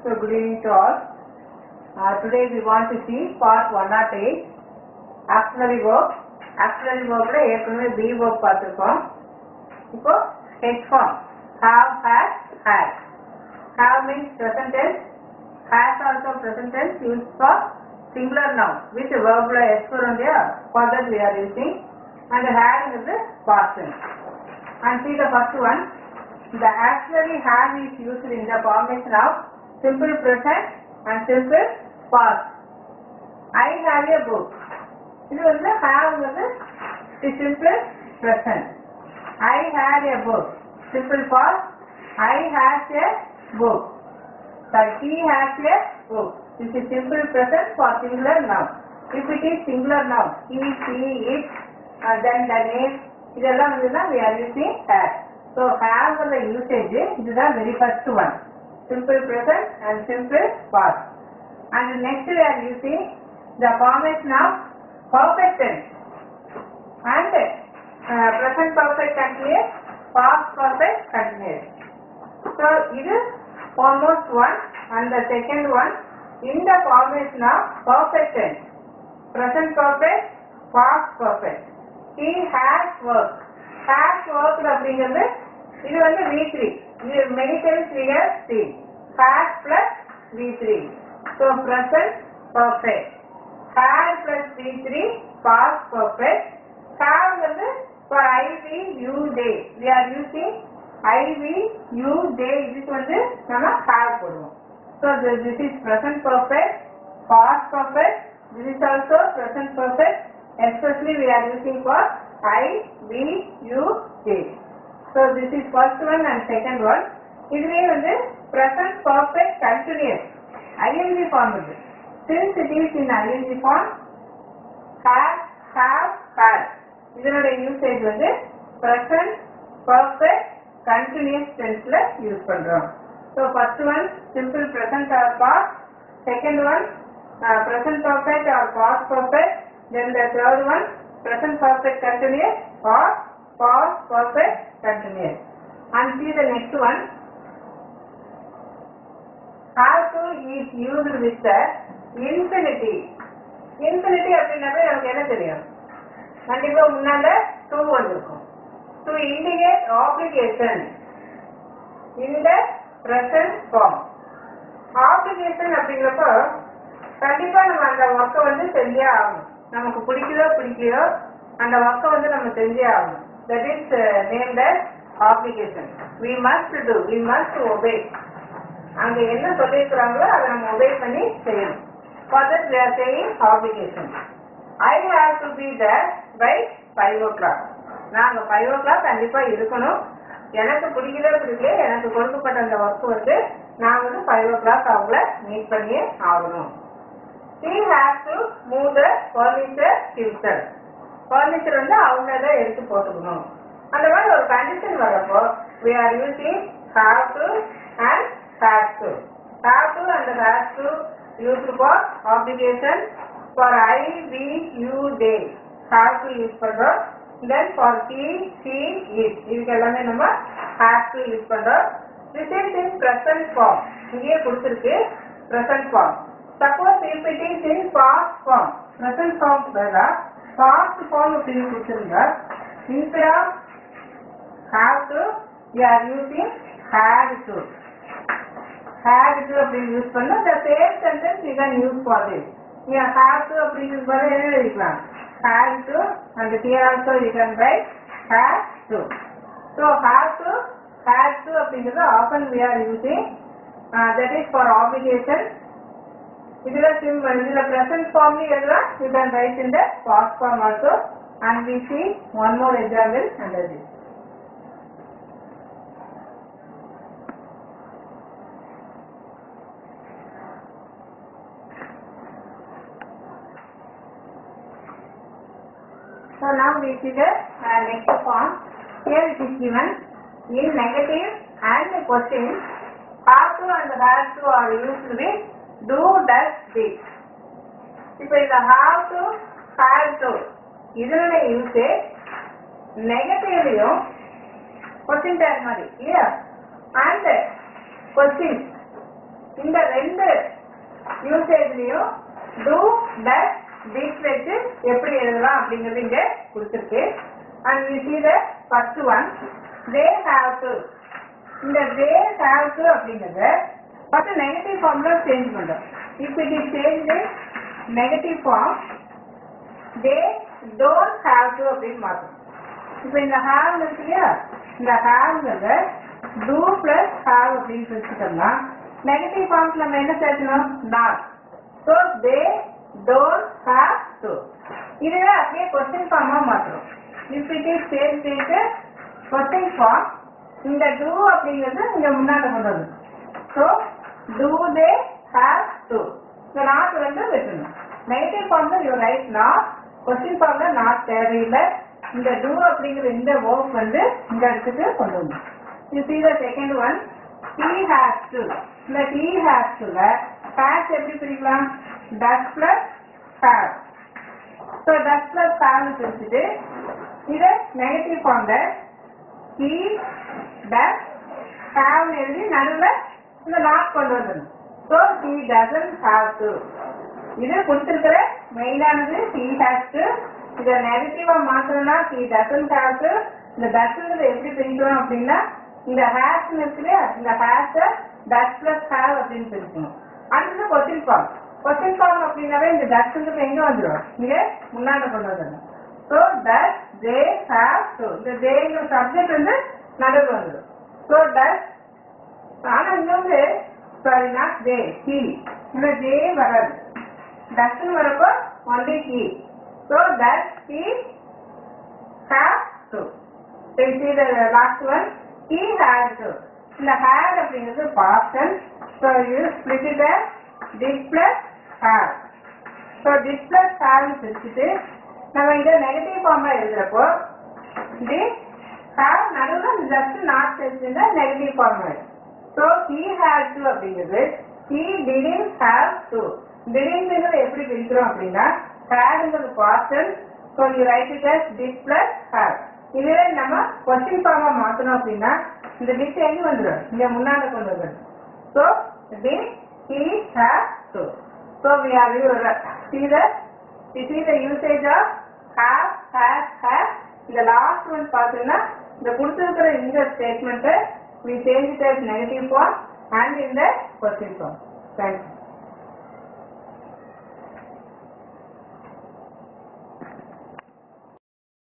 So good evening to all. Today we want to see Part-108 auxiliary verb. Auxiliary verb la ஏற்கனவே be verb பார்த்திருக்கோம். இப்போ H form have, has, had. Have means present tense. Has also present tense used for singular noun with verb la S வரும் இல்லையா? For that we are using. And had is the past tense. And see the first one. The auxiliary have is used in the formation of simple present and simple past. I have a book. This was the have was the simple present. I had a book. Simple past. I has a book. Sorry, he has a book. This is simple present for singular noun. If it is singular noun, he, she, it, then the name, இதெல்லாம் வந்து we are using have. So have the usage, this is the very first one. Simple present and simple past. And next we are using the formation of perfect tense and present perfect continuous, past perfect continuous. So it is almost one, and the second one in the formation of perfect tense, present perfect, past perfect. He has worked. Has worked அப்படிங்கிறது இது வந்து V3. Many times we have seen has plus V3. So present perfect. Had plus V3 past perfect. Have வந்து for IV U day. We are using IV U day. This வந்து நம்ம have போடுவோம். So this is present perfect, past perfect. This is also present perfect. Especially we are using for I, V, U, J. So this is first one and second one. இதுவே வந்து present perfect continuous ing form இது. Since it is in ing form, has, have, had. இதனுடைய usage வந்து present perfect continuous tenseல use பண்றோம். So first one simple present or past. Second one present perfect or past perfect. Then the third one present perfect continuous or past perfect continuous. And see the next one. Have to is used with the infinity. Infinity அப்படின்னாவே நமக்கு என்ன தெரியும்? கண்டிப்பா முன்னால to வந்திருக்கும். To indicate obligation in the present form. Obligation அப்படிங்கிறப்போ கண்டிப்பா நம்ம அந்த ஒர்க்கை வந்து செஞ்சே ஆகணும். நமக்கு பிடிக்குதோ பிடிக்கலையோ அந்த ஒர்க்கை வந்து நம்ம செஞ்சே ஆகணும். That is named as obligation. We must do. We must obey. அங்க என்ன சொல்லியிருக்கிறாங்களோ அதை நம்ம obey பண்ணி செய்யணும். For that we are saying obligation. I have to be there by 5 o'clock. நாங்க 5 o'clock கண்டிப்பா இருக்கணும். எனக்கு பிடிக்கல எனக்கு கொடுக்கப்பட்ட அந்த ஒர்க் வந்து நான் வந்து 5 o'clock அவங்கள மீட் பண்ணியே ஆகணும். He has to move the furniture himself. Furniture வந்து அவங்க தான் எடுத்து போட்டுக்கணும். அந்த மாதிரி ஒரு கண்டிஷன் வரப்போ we are using have to and has to. Have to and has to used for obligation. For I, we, you, they. Have to use பண்றோம். Then for he, she, it. இதுக்கு எல்லாமே நம்ம have to use பண்றோம். This is in present form. இங்கே கொடுத்திருக்கு present form. Suppose if it is in past form, present form பதிலா past form அப்படின்னு கொடுத்திருந்தா instead of have to we are using had to. Had to அப்படின்னு use பண்ணா the same sentence you can use for this. Here have to அப்படின்னு பதிலா என்ன எழுதிக்கலாம்? Had to, and here also you can write had to. So have to, had to அப்படிங்கிறது often we are using that is for obligation. இதுல present form எழுதலாம். You can write in the past form also, and we see one more example under this. So now we see the next form. Here it is given in negative and question. Have to and has to are used with do, does, did. இப்போ இந்த have to, had to இதனுடைய usage நெகட்டிவ்லையும் question tag மாதிரி இல்லையா and questions இந்த ரெண்டு யூசேஜ்லயும் do does this வச்சு எப்படி எழுதலாம் அப்படிங்கிறது இங்க கொடுத்திருக்கு. and we see the first one, they have to. இந்த they have to அப்படிங்கறது first negative formula change பண்றோம். if it is changed in negative form, they don't have to அப்படின்னு மாத்தணும். இப்போ இந்த have இருக்கு இல்லையா, இந்த have do plus have அப்படின்னு சொல்லிட்டோம்னா நெகட்டிவ் ஃபார்ம்ஸ் நம்ம என்ன சேர்க்கணும், not. so they don't have to. இதுவே அப்படியே கொஸ்டின் ஃபார்மா மாத்துறோம். if it is changed into question form, இந்த do அப்படிங்கிறது இங்க முன்னாடி கொண்டு வந்து, so do they have to. இந்த not வந்து வெட்டணும். நெகட்டிவ் ஃபார்ம்ல you write not, கொஸ்டின் ஃபார்ம்ல not தேவையில்லை. இந்த do அப்படிங்கிற இந்த verb வந்து இந்த இடத்துக்கு கொண்டு வந்து. you see the second one, he has to. இந்த he has to ல has எப்படி பிரிக்கலாம், does plus have. so does plus have பிரிச்சுட்டு இது நெகட்டிவ் ஃபார்ம்ல he does have எழுதி நடுவுல இந்த not கொண்டு வந்துடணும். so he doesn't have to. இது கொடுத்திருக்கிற மெயினானது he has to. இதை நெகட்டிவா மாத்தணும்னா he doesn't have to. இந்த doesங்கிறத எப்படி பிரிக்கணும் அப்படின்னா இந்த has இருக்கு இல்லையா, இந்த has does plus have அப்படின்னு பிரிக்கணும். அடுத்தது கொஸ்டின் ஃபார்ம். கொஸ்டின் ஃபார்ம் அப்படின்னாவே இந்த doesங்கிறது எங்க வந்துடும், இங்க முன்னாடி கொண்டு வந்துடணும். so does they have to. இந்த theyங்கிற சப்ஜெக்ட் வந்து நடுவில் வந்துடும். so does, ஆனா இங்க வந்து சாரி not they, he. இந்த they வராது, doesன்னு வரப்போ only he. so does he have to. so you see the last one, he had to. இந்த had அப்படிங்கிறது past tense. so you split it as did plus have. so did plus have பிரிச்சுட்டு நம்ம இங்க negative ஃபார்ம்ல எழுதுறப்போ did have நடுவுல just not சேர்த்துனா negative form ஆயிடும். so he had to அப்படிங்கிறது he didn't have to. didn't எப்படி பிரிக்கிறோம் அப்படின்னா hadங்கிறது past tense. so you write it as did plus have. இதுவே நம்ம கொஸ்டின் ஃபார்மா மாத்தணும் அப்படின்னா இந்த did எங்க வந்துடும், இங்க முன்னாடி கொண்டு வந்துடும். so did he have to. so we have see the usage of have, has, have. இந்த லாஸ்ட் ஒன் பார்த்தீங்கன்னா இந்த கொடுத்திருக்கிற இந்த statement we change it as negative form and in the question form. Thank you.